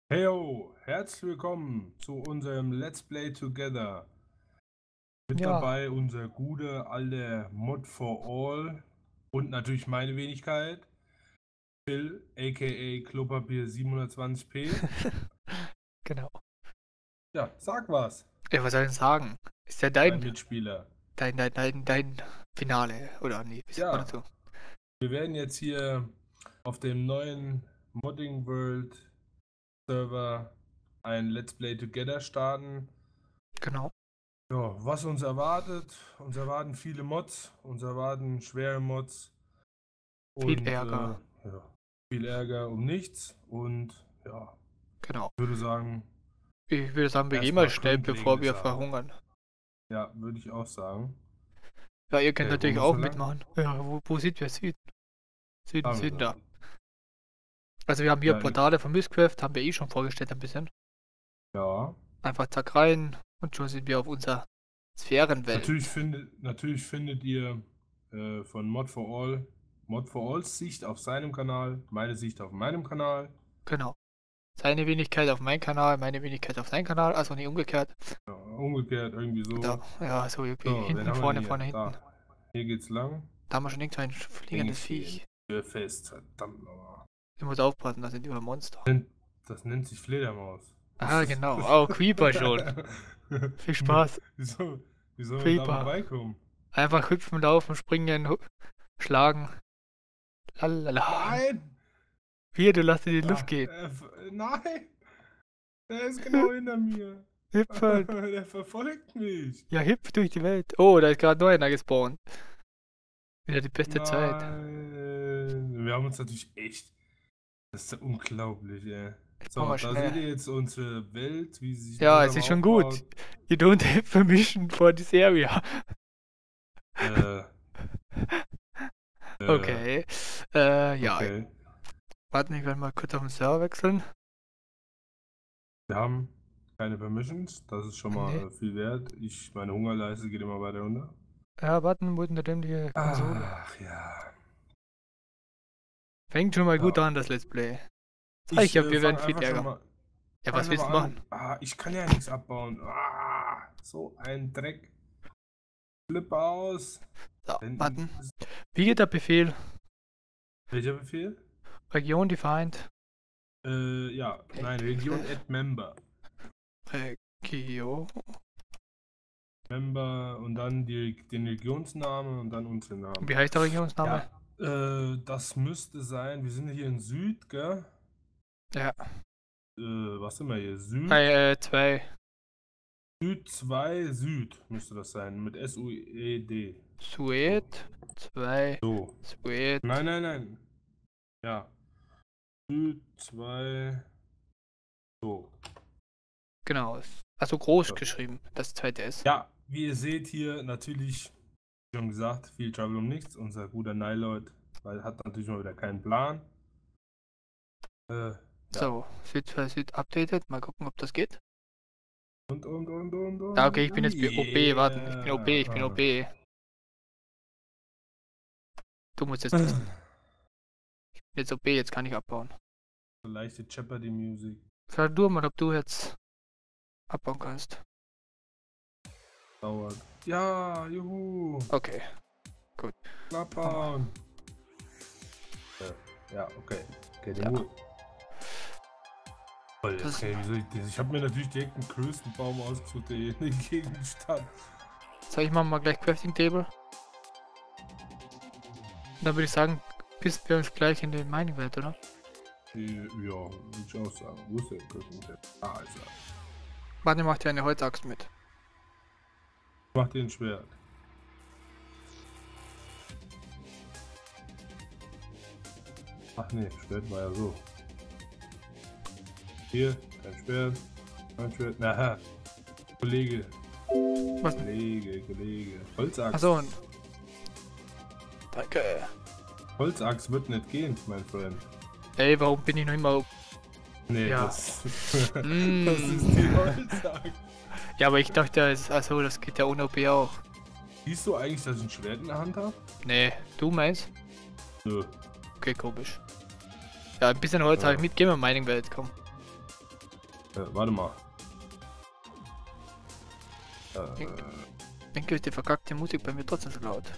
Heyo, herzlich willkommen zu unserem Let's Play Together. Mit Ja, dabei unser gute alte Mod for All und natürlich meine Wenigkeit, Phil, aka Klopapier 720p. genau. Ja, sag was, Ja, was soll ich denn sagen? Ist ja mein dein, Mitspieler. dein, dein, dein, dein Finale, oder nee, wie sagt man Ja, dazu? wir werden jetzt hier auf dem neuen Modding World Server ein Let's Play Together starten. Genau. Ja, was uns erwartet? Uns erwarten viele Mods, uns erwarten schwere Mods. Viel Und Ärger. ja, viel Ärger um nichts. Und ja, Genau. ich würde sagen, Ich würde sagen, wir gehen mal erstmal schnell, bevor grundlegende wir Sachen. verhungern. Ja, würde ich auch sagen. Ja, ihr könnt Okay, wo natürlich müssen auch wir lang? mitmachen. Ja, wo sind wir? Süden. Süden, Da Süden, müssen wir da. lang. Also wir haben hier Ja, Portale von Mistcraft, haben wir eh schon vorgestellt ein bisschen. ja. Einfach zack rein und schon sind wir auf unserer Natürlich, Sphärenwelt. natürlich findet ihr von Mod for Alls Sicht auf seinem Kanal, meine Sicht auf meinem Kanal. Genau. Seine Wenigkeit auf meinen Kanal, meine Wenigkeit auf seinen Kanal, also nicht umgekehrt. Ja, umgekehrt irgendwie Da, so. ja, so irgendwie So, wen hinten, haben wir denn vorne, hier? vorne, hinten. Da. Hier geht's lang. Da haben wir schon irgend so ein Häng fliegendes ich hier in Viech. die Tür fest. Verdammt nochmal. Ich muss aufpassen, das sind immer Monster. Das nennt sich Fledermaus. Ah, genau. Oh, Creeper schon. Viel Spaß. Wieso, wie soll man da Creeper. vorbeikommen? Einfach hüpfen, laufen, springen, schlagen. Lalala. Nein! Hier, du lass dir die Luft Ah, gehen. nein! Der ist genau hinter mir. Hüpfen. Der verfolgt mich. Ja, hüpf durch die Welt. Oh, da ist gerade neu einer gespawnt. Wieder die beste Zeit. Nein. Wir haben uns natürlich echt. Das ist ja unglaublich, ey. Jetzt machen So, wir da seht schnell. ihr jetzt unsere Welt, wie sie sich Ja, es langsam ist schon gut. aufbaut. You don't have permission for this area. Äh, äh, Okay. Ja. okay. Warte, ich werde mal kurz auf den Server wechseln. Wir haben keine Permissions, das ist schon mal Nee. viel wert. Meine Hungerleiste geht immer weiter runter. Ja, warten, wo ist denn die Konsole? Ach ja. Fängt schon mal gut Ja. an, das Let's Play. Sag ich Ich ja, wir werden fange viel einfach schon Ärger. mal. Ja, Fang was willst aber du an. machen? Ich kann ja nichts abbauen. So ein Dreck. Flippe aus. So, Denn, warten. Wie geht der Befehl? welcher Befehl? Region defined. Ja, nein, Region add Member. Region. Member und dann den Regionsnamen und dann unseren Namen. Wie heißt der Regionsname? Ja, das müsste sein. Wir sind hier in Süd, gell? Ja. Was sind wir hier? Süd? 2. Süd 2 Süd müsste das sein. Mit S-U-E-D. Sued. 2. So. Sued. Nein, nein, nein. Ja. Süd 2. So. Genau. Also groß So. geschrieben, das zweite S. Ja, wie ihr seht hier natürlich, wie schon gesagt, viel Trouble um nichts. Unser guter Niloid hat natürlich mal wieder keinen Plan. Ja. So, Süd 2 Süd updated. Mal gucken, ob das geht. Und. Ja, okay, ich bin jetzt OB. Warten. Ich bin OB, ich bin Yeah. OB. Du musst jetzt testen. Ich bin jetzt OB, jetzt kann ich abbauen. So leichte Jeopardy-Musik. Sag du mal, ob du jetzt abbauen kannst. Dauert. Ja, juhu. Okay, gut. Abbauen. Ja, okay. Okay, den Ja. gut. Toll, Das- okay, wie soll ich das? Ich habe mir natürlich direkt den größten Baum ausgesucht, der hier in der Gegend stand. Sag ich mal gleich Crafting Table. Und dann würde ich sagen, bis wir uns gleich in den Mining-Welt, oder? Ja, würde ich auch sagen. Wo ist der Küchen? Ah, ist er. Warte, macht ja eine Holzaxt mit. Mach den Schwert. Ach nee, Schwert war ja so. Hier, kein Schwert. Kein Schwert. Na, Kollege. Was? Kollege. Holzachs. Achso. Danke. Holzachs wird nicht gehen, mein Freund. Ey, warum bin ich noch immer... Nee, Ja. das, Mm. das ist die Holzachs. Ja, aber ich dachte, also das geht ja ohne OP auch. Siehst du eigentlich, dass ich ein Schwert in der Hand habe? Nee, du meinst? Nö. Okay, komisch. Ja, ein bisschen Holz habe ich mit. Gehen wir in Mining-Welt, komm. Warte mal. Denke ich, die verkackte Musik bei mir trotzdem so laut.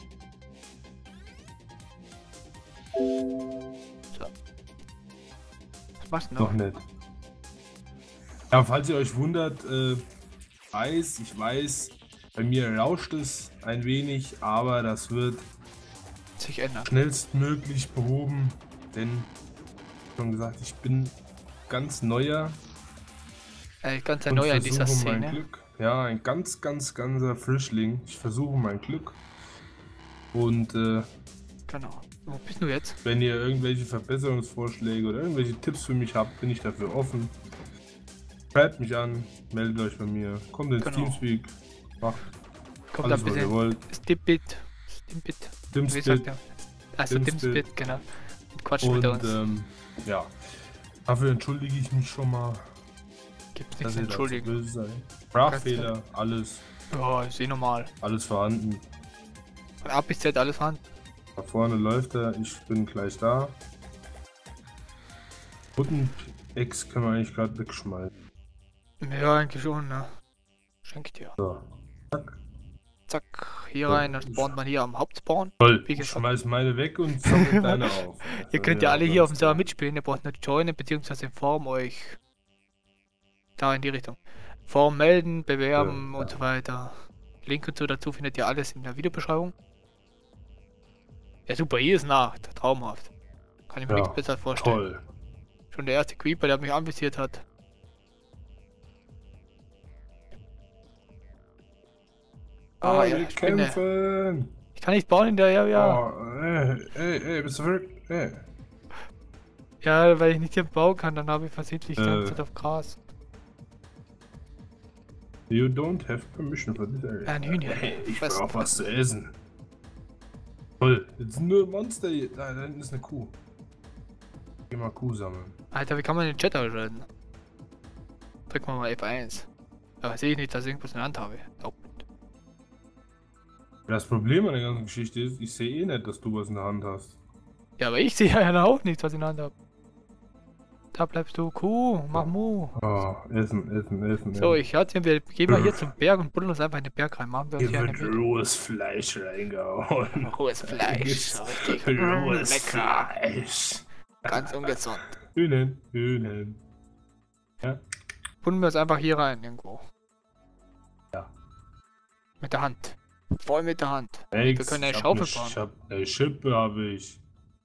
So. Was machst du Noch noch? nicht. Ja, falls ihr euch wundert, ich weiß, bei mir rauscht es ein wenig, aber das wird Sich ändern. schnellstmöglich behoben, denn, wie schon gesagt, ich bin ganz neuer Ganz ein und neuer in dieser versuche mein Szene. Glück. Ja, ein ganzer Frischling. Ich versuche mein Glück und Genau. Wo bist du jetzt? wenn ihr irgendwelche Verbesserungsvorschläge oder irgendwelche Tipps für mich habt, bin ich dafür offen. Schreibt mich an, meldet euch bei mir, kommt ins Genau. Teamspeak, macht Kommt alles, ein was ihr bisschen wollt. Stimpit. Wie sagt Dimspit der? Also Dimspit. Dimspit, genau. Und Quatsch mit und uns. ja, dafür entschuldige ich mich schon mal, Gibt's dass nichts ihr da so entschuldigen. böse seid. Sprachfehler, alles Ja, ist eh normal. vorhanden. Von A bis Z alles an. Da vorne läuft er, ich bin gleich da. Button-Ex können wir eigentlich gerade wegschmeißen. Ja, eigentlich schon, ne? Schenk dir. So. Zack, hier So, rein, dann spawnt man hier am Hauptspawn. Toll, Wie ich gesagt. schmeiß meine weg und sammle deine auf. Ihr könnt ja alle hier auf dem Server mitspielen, ihr braucht nur joinen bzw. in Form euch da in die Richtung. Form melden, bewerben Ja. und so weiter. Link und so dazu findet ihr alles in der Videobeschreibung. Ja super, hier ist Nacht, traumhaft. Kann ich mir Ja, nichts besser vorstellen. Toll. Schon der erste Creeper, der mich anvisiert hat. Ah, ja, wir Spinne. kämpfen! Ich kann nicht bauen in der, ja. Oh, ey, bist du verrückt? Ey. Ja, weil ich nicht hier bauen kann, dann habe ich versehentlich die ganze Äh. Zeit auf Gras. You don't have permission for this area. Ein Hühnchen. Hey, ich Fressen, brauch was zu essen. Toll, jetzt sind nur Monster hier. Da hinten ist eine Kuh. Geh mal Kuh sammeln. Alter, wie kann man den Chat ausschalten? Drück mal F1. Aber sehe ich nicht, dass ich irgendwas in der Hand habe. Oh. Das Problem an der ganzen Geschichte ist, ich sehe eh nicht, dass du was in der Hand hast. Ja, aber ich sehe ja auch nichts, was ich in der Hand habe. Da bleibst du, Kuh, mach Mu. Oh, Essen. So, ich hatte, wir gehen mal hier zum Berg und buddeln uns einfach in den Berg rein. Machen wir uns Hier hier eine wird rohes Fleisch reingehauen. rohes Fleisch. Gibt's So richtig. rohes Lecker. Fleisch. Ganz ungesund. Hühnen. Ja? Buddeln wir uns einfach hier rein irgendwo. Ja. Mit der Hand. Voll mit der Hand. Ey, Wir können eine ich hab Schaufel bauen. Ich hab eine Schippe, habe ich.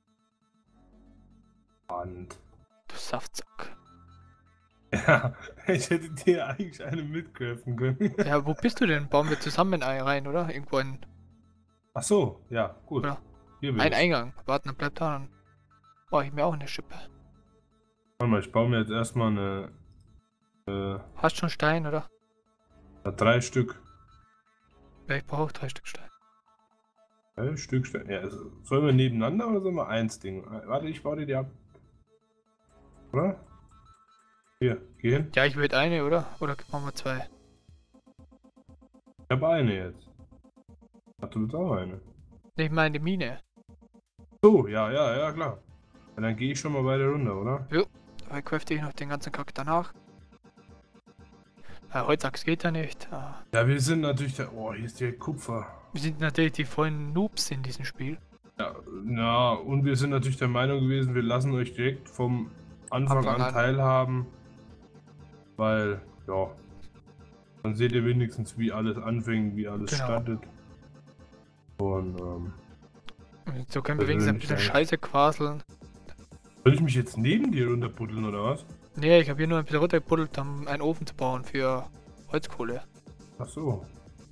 Hand. Du Saftsack. Ja, ich hätte dir eigentlich eine mitgreifen können. Ja, wo bist du denn? Bauen wir zusammen rein, oder? Irgendwo ein Ach so, ja, gut. Oder? Hier bin Ein ich. Eingang. Warten, dann bleibt da. Dann brauche ich mir auch eine Schippe. Warte mal, ich baue mir jetzt erstmal eine. Hast schon Stein, oder? 3 Stück. Ja, ich brauche auch 3 Stück Stein. 3 Stück. Ja, also, sollen wir nebeneinander oder sollen wir eins Ding? Warte, ich baue dir die ab. Oder? Hier, geh hin. Ja, ich will eine, oder? Oder machen wir 2? Ich habe eine jetzt. Ach, du willst auch eine. Ich meine die Mine. So, ja, klar. Ja, dann gehe ich schon mal weiter runter, oder? Aber ich crafte ich noch den ganzen Kack danach. Heutzutage geht ja nicht. Ja, wir sind natürlich der. Oh, hier ist direkt Kupfer. Wir sind natürlich die vollen Noobs in diesem Spiel. Ja, und wir sind natürlich der Meinung gewesen, wir lassen euch direkt vom Anfang an teilhaben. Weil, ja, dann seht ihr wenigstens, wie alles anfängt, wie alles Genau. startet. Und, Und so können wir wenigstens ein bisschen Scheiße quaseln. soll ich mich jetzt neben dir runterbuddeln, oder was? Nee, ich habe hier nur ein bisschen runtergebuddelt, um einen Ofen zu bauen für Holzkohle. Ach so.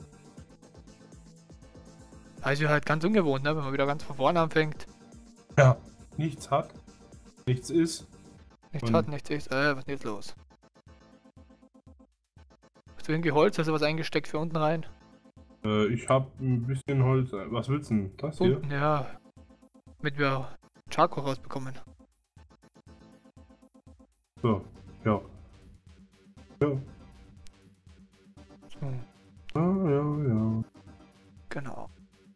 Also halt ganz ungewohnt, ne? Wenn man wieder ganz von vorne anfängt. Ja, nichts hat, nichts ist. Nichts Und- hat, nichts ist. Was ist jetzt los? Hast du irgendwie Holz, hast du was eingesteckt für unten rein? Ich hab ein bisschen Holz. Was willst du denn? Das hier? Unten, ja. Damit wir Charco rausbekommen. So, ja. Ja. So, Ja. genau.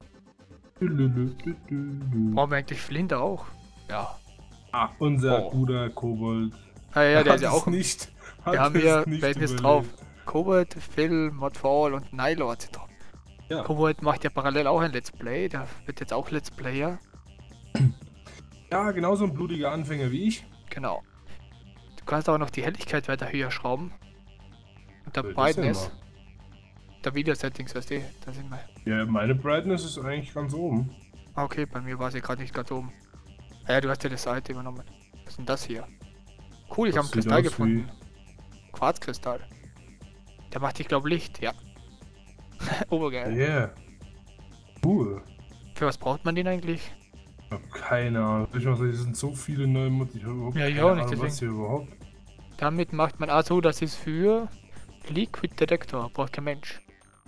Dü. Brauchen wir eigentlich Flinte auch? Ja. Ah, unser Oh. guter Kobold. Ah ja, der Hat ist ja es auch. nicht, Wir haben hier, wer ist jetzt drauf? Cobalt, Phil, Modfall und Nylord sind drauf. Ja. Cobalt macht ja parallel auch ein Let's Play, der wird jetzt auch Let's Player. Ja, genauso ein blutiger Anfänger wie ich. Genau. Du kannst auch noch die Helligkeit weiter höher schrauben. Und der Das ist Brightness. Der Video-Settings, weißt du, da sind wir. Ja, meine Brightness ist eigentlich ganz oben. Ah, okay, bei mir war sie gerade nicht ganz oben. Ja, du hast ja die Seite übernommen. Was ist denn das hier? Cool, ich habe einen Kristall gefunden. Quarzkristall. Der macht, ich glaube, Licht, ja. Obergeil. Yeah. Cool. Für was braucht man den eigentlich? Ich hab keine Ahnung. Ich muss sagen, es sind so viele neue Mods. Ich hab überhaupt Ja, keine ich auch nicht, Ahnung, was deswegen. hier überhaupt. Damit macht man, also das ist für Liquid Detector, braucht kein Mensch.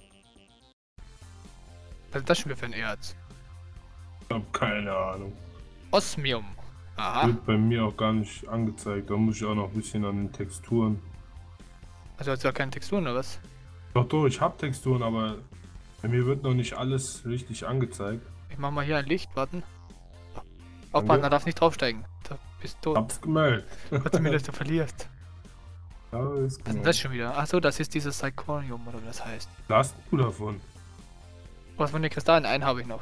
Was ist das schon wieder für ein Erz? Ich hab keine Ahnung. Osmium. Aha. Wird bei mir auch gar nicht angezeigt. Da muss ich auch noch ein bisschen an den Texturen. Also hast du ja keine Texturen oder was? Doch, ich hab Texturen, aber bei mir wird noch nicht alles richtig angezeigt. Ich mach mal hier ein Licht, warten. Aufpassen, da darfst nicht draufsteigen. Da bist du tot. Hab's gemeldet. Gott sei Dank, dass du verlierst. Ja, ist Was ist denn genau. das schon wieder? Achso, das ist dieses Zirconium oder wie das heißt. Lass du davon. Was von den Kristallen? Einen habe ich noch.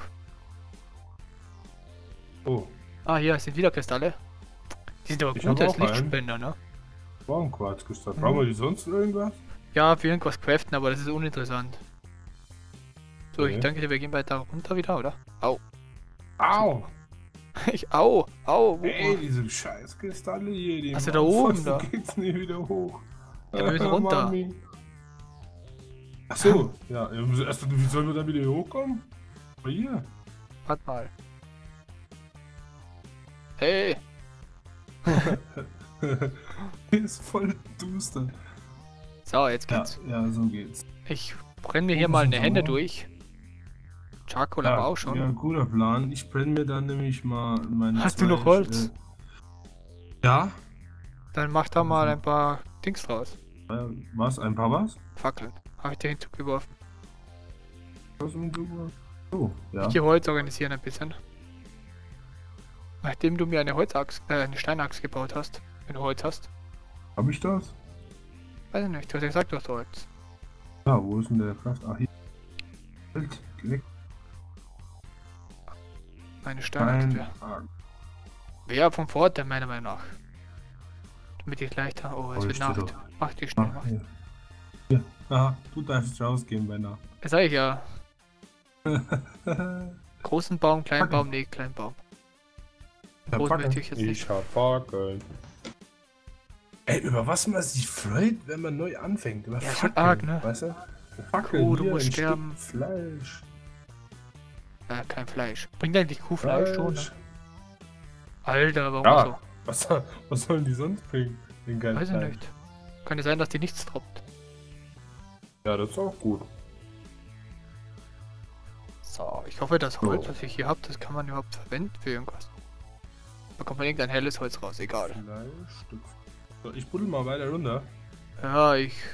Oh, Ah, hier sind wieder Kristalle. Die sind aber Ich gut habe als auch einen. Lichtspender, ne? war ein Quarzkristall. Brauchen wir die sonst irgendwas? Ja, für irgendwas craften, aber das ist uninteressant. So, ich Okay. denke, wir gehen weiter runter wieder, oder? Au. Au! Au. Ey, diese scheiß Kristalle hier, die Hast du da oben, da da? geht's nie wieder hoch. Ja, wir müssen runter. Mami. Ach so, ja, wir müssen erst, wie sollen wir da wieder hier hochkommen? Aber hier. Warte mal. Hey. Hier ist voll duster. So, jetzt Ja, geht's. ja, so geht's. Ich brenne mir hier Oben mal sind eine Hände Mauern. durch. Charcoal aber auch schon. Ja, guter Plan. Ich brenne mir dann nämlich mal meine. Hast du noch Holz? Ja. Dann mach da mal ein paar Dings draus. Was? Ein paar was? Fackeln. Habe ich dir hinzugeworfen. Was und so? Oh, ja. Ich gehe Holz organisieren ein bisschen. Nachdem du mir eine eine Steinachs gebaut hast. Wenn du Holz hast. Hab ich das? Weiß ich nicht, du hast ja gesagt, du hast Holz. Ja, wo ist denn der Kraft? Ach, hier. Halt, weg. Eine Steinachs wäre vom Vorteil meiner Meinung nach. Damit ich leichter. Oh, es wird Nacht. Mach die schnell. Mach. Hier. Hier. Aha, du darfst rausgehen bei Nacht. Das sag ich ja. Großen Baum, kleinen Baum, nee, kleinen Baum. Groß möchte ich jetzt nicht. Ich hab Fackeln. Ey, über was man sich freut, wenn man neu anfängt. Über Ja, schon arg, ne? Weißt du? Fackeln, Kuh, du hier, musst ein sterben. Stück Fleisch. Kein Fleisch. Bringt eigentlich Kuhfleisch schon, ne? Alter, warum Ja. so? Was sollen die sonst bringen? Den geilen Weiß ich Fleisch. nicht. Kann ja sein, dass die nichts droppt. Ja, das ist auch gut. So, ich hoffe, das Holz, was ich hier habe, das kann man überhaupt verwenden für irgendwas. Da kommt man irgendein helles Holz raus, egal. Fleischstück. So, ich buddel mal weiter runter. Ja,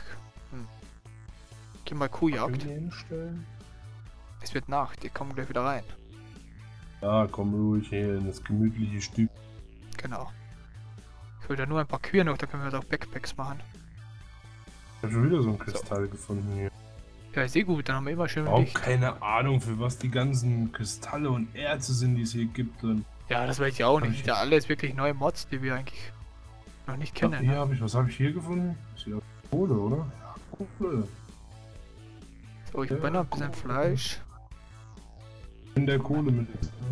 geh mal Kuhjagd. Hier hinstellen. Es wird Nacht, die kommen gleich wieder rein. Ja, komm ruhig hier in das gemütliche Stück. Genau. Ich will da nur ein paar Kühe noch, da können wir auch Backpacks machen. Ich hab schon wieder so einen Kristall gefunden hier. Ja, ist eh gut, dann haben wir immer schön Auch Licht. keine Ahnung, für was die ganzen Kristalle und Erze sind, die es hier gibt. Und Ja, das weiß ich auch nicht. Ja, alles wirklich neue Mods, die wir eigentlich noch nicht kennen. hier Ne? habe ich, was habe ich hier gefunden? Das ist ja Kohle, oder? Ja, Kohle. So, ich brenne ein bisschen Fleisch. In der Kohle mit.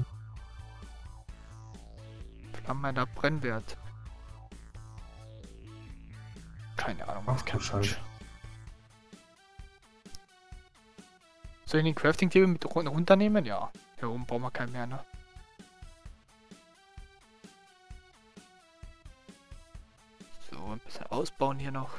Flammen da Brennwert. Keine Ahnung, Ach, was kein du Scheiße. Mensch. Soll ich den Crafting Table mit runternehmen? Ja. Hier oben brauchen wir keinen mehr, ne? So, ein bisschen ausbauen hier noch.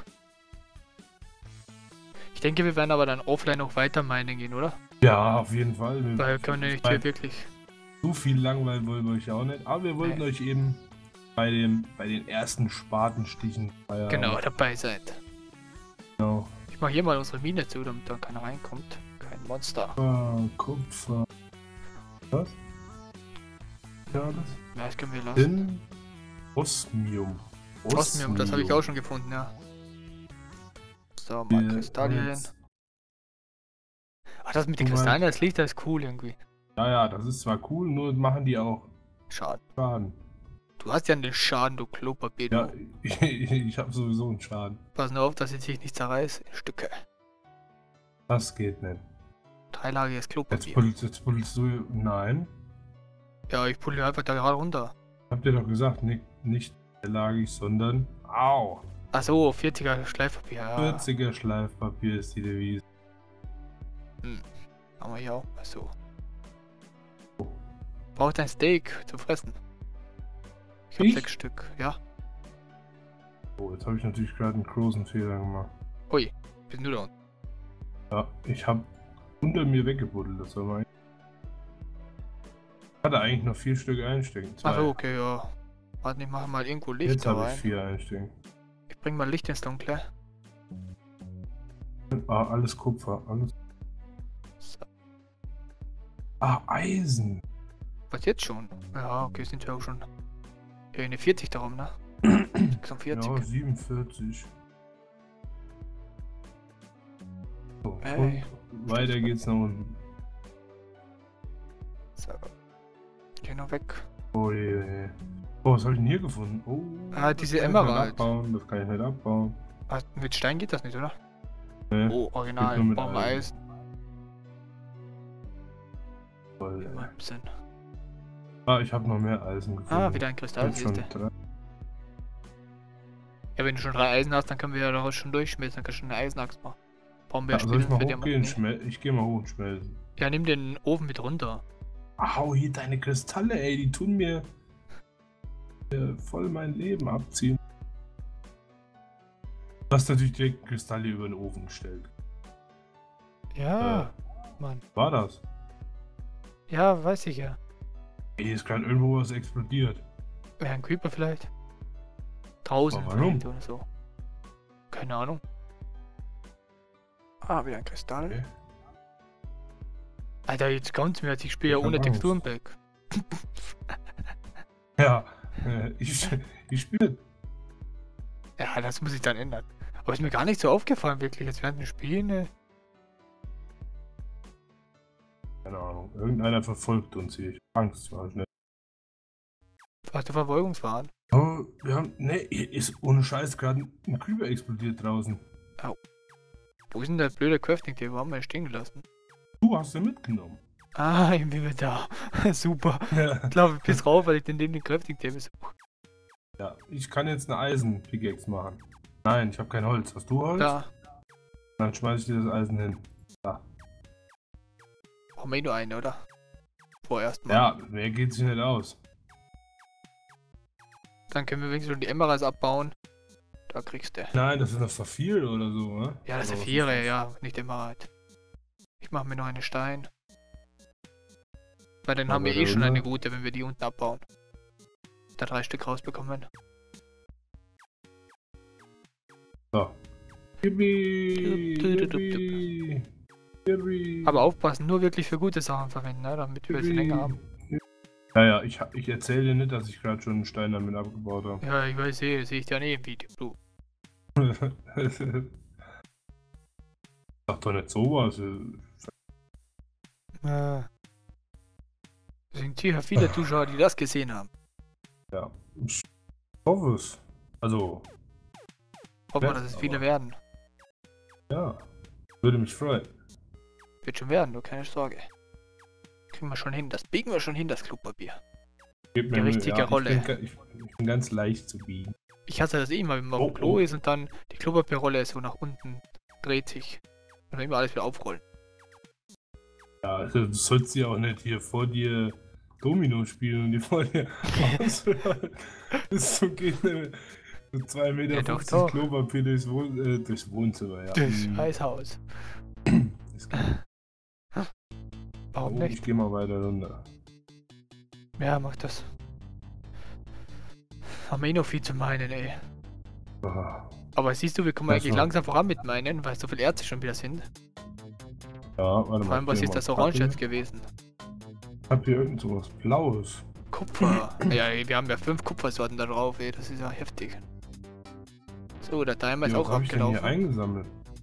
Ich denke, wir werden aber dann offline noch weiter minen gehen, oder? Ja, auf jeden Fall. Weil können wir nicht hier wirklich. So viel langweilen wollen wir euch auch nicht. Aber wir wollten euch eben bei den ersten Spatenstichen feiern. Genau, dabei seid. Genau. Ich mache hier mal unsere Mine zu, damit da keiner reinkommt. Kein Monster. Kupfer. Was? Ja, das? Ja, das können wir lassen. Osmium. Osmium, das habe ich auch schon gefunden, ja. So, mal Kristallien. Ach, das mit den Kristallen, das Licht, das ist cool irgendwie. Ja, das ist zwar cool, nur machen die auch Schaden. Du hast ja einen Schaden, du Klopapier. Ja, ich habe sowieso einen Schaden. Pass nur auf, dass ich dich nicht zerreiß in Stücke. Das geht nicht. Dreilagiges Klopapier. Jetzt pulst du... Nein. Ja, ich pulle einfach da gerade runter. Habt ihr doch gesagt, nicht dreilagig, sondern... Au! Achso, 40er Schleifpapier. Ja. 40er Schleifpapier ist die Devise. Haben wir hier auch mal so. Braucht ein Steak zu fressen. Ich hab 6 Stück, ja. Oh, jetzt habe ich natürlich gerade einen großen Fehler gemacht. Ui, bist du da unten? Ja, ich habe unter mir weggebuddelt, das war mein... Ich hatte eigentlich noch 4 Stück einstecken. Achso, okay, ja. Warte, ich mache mal irgendwo Licht jetzt da habe rein. ich 4 einstecken. Ich bring mal Licht ins Dunkle. Ah, alles Kupfer, alles... So. Ah, Eisen! Was jetzt schon? Ja, okay, sind wir auch schon. Eine 40 darum, ne? 46. Ja, 47. So, Hey. und weiter geht's nach unten. So. Geh noch weg. Oh je. Oh, was habe ich denn hier gefunden? Oh, Ah, diese das kann ich nicht Emerald. abbauen, das kann ich nicht abbauen. Ah, mit Stein geht das nicht, oder? Nee, Oh, geht original. nur mit Brauchen wir Eisen. Eisen. Voll, Immer im Sinn. Ah, ich habe noch mehr Eisen gefunden. Ah, wieder ein Kristall, Jetzt schon siehst du. 3. Ja, wenn du schon 3 Eisen hast, dann können wir ja daraus schon durchschmelzen. Dann kannst du schon eine Eisenachs machen. Brauchen wir Ja, soll ich mal für hochgehen? Diamanten. Ich gehe mal hoch und schmelzen. Ja, nimm den Ofen mit runter. Au, hier deine Kristalle, ey, die tun mir voll mein Leben abziehen. Du hast natürlich direkt Kristalle über den Ofen gestellt. Ja, Mann. War das? Ja, weiß ich ja. Ey, hier ist gerade irgendwo was explodiert. Wäre ein Creeper vielleicht? Draußen Aber warum? vielleicht oder so. Keine Ahnung. Ah, wieder ein Kristall. Okay. Alter, jetzt kommt's mir, als ich spiele ja Ich hab ohne Angst. Texturenpack. Ja, ich spiele. Ja, das muss ich dann ändern. Aber ist mir gar nicht so aufgefallen, wirklich, jetzt während dem Spielen. Ne? Keine Ahnung, irgendeiner verfolgt uns hier. Ich hab Angst, war schnell. Hast du Verfolgungswahn? Oh, wir haben. Ne, hier ist ohne Scheiß gerade ein Creeper explodiert draußen. Wo ist denn der blöde Crafting Table? Haben wir ja stehen gelassen. Du hast den mitgenommen. Ah, im Inventar. Super. Ja. Ich glaube, ich piss rauf, weil ich den neben den Crafting Table suche. Ja, ich kann jetzt eine Eisen-Pickaxe machen. Nein, ich habe kein Holz. Hast du Holz? Da. Dann schmeiß ich dir das Eisen hin. Brauchen wir eh nur eine, oder? Vorerst mal. Ja, mehr geht sich nicht aus. Dann können wir wenigstens schon die Emeralds abbauen. Da kriegst du. Nein, das ist eine Saphir oder so, ne? Ja, das Oder ist was Viere, das? ja, nicht Emerald. Ich mache mir noch eine Stein. Weil dann Aber haben wir eh schon darüber- eine gute, wenn wir die unten abbauen. Da 3 Stück rausbekommen. So. Yippie, yippie, yippie. Aber aufpassen, nur wirklich für gute Sachen verwenden, ne? Damit wir sie länger haben. Ja, ich erzähle dir nicht, dass ich gerade schon einen Stein damit abgebaut habe. Ja, ich weiß, sehe ich ja nie im Video. Du. Sag doch nicht sowas. Es sind sicher viele Zuschauer, die das gesehen haben. Ja, ich hoffe es. Also, Hoffen wir, Ja, dass es viele aber- werden. ja, würde mich freuen. Wird schon werden, nur keine Sorge. Kriegen wir schon hin. Das biegen wir schon hin, das Klopapier. Gib mir Die Mühe. richtige Ja, Rolle. Ich bin ganz leicht zu biegen. Ich hasse das eh immer, wenn man auf Oh, dem Klo oh. ist und dann die Klopapierrolle so nach unten dreht sich. Und dann immer alles wieder aufrollen. Ja, also du sollst ja auch nicht hier vor dir Domino spielen und die vor dir ausrollen. Das so geht nicht. So 2,50 Meter Ja, doch. Klopapier durchs Wohnzimmer, ja. Das Hm, Scheißhaus. ist klar. Warum Oh, nicht? ich geh mal weiter runter. Ja, mach das. Haben wir eh noch viel zu meinen, ey. Ah, Aber siehst du, wir kommen Ja, eigentlich so. langsam voran mit meinen, weil so viele Erze schon wieder sind. Ja, warte Vor allem, was ist das Orange jetzt gewesen? Ich hab hier irgend sowas Blaues. Kupfer. Ja, ey, wir haben ja 5 Kupfersorten da drauf, ey. Das ist ja heftig. So, der Timer ist Ja, auch was hab ich denn hier abgelaufen. eingesammelt?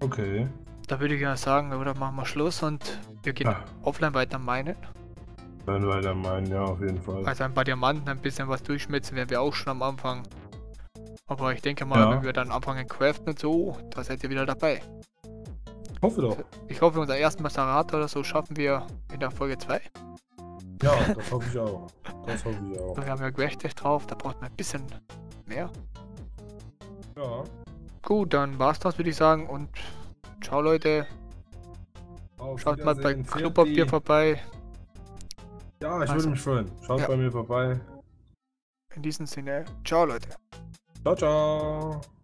Okay. Da würde ich ja sagen, oder machen wir Schluss und wir gehen offline weiter meinen. Dann weiter meinen, ja, auf jeden Fall. Also ein paar Diamanten, ein bisschen was durchschmelzen werden wir auch schon am Anfang. Aber ich denke mal, wenn wir dann anfangen craften und so, da seid ihr wieder dabei. Hoffe doch. Ich hoffe, unser ersten Maserata oder so schaffen wir in der Folge 2. Ja, das hoffe ich auch. Das hoffe ich auch. Wir haben ja Quest drauf, da braucht man ein bisschen mehr. Ja. Gut, dann war's das, würde ich sagen. Und ciao, Leute. Schaut mal bei Klopapier vorbei. Ja, ich würde mich freuen. Schaut bei mir vorbei. In diesem Sinne, ciao, Leute. Ciao, ciao.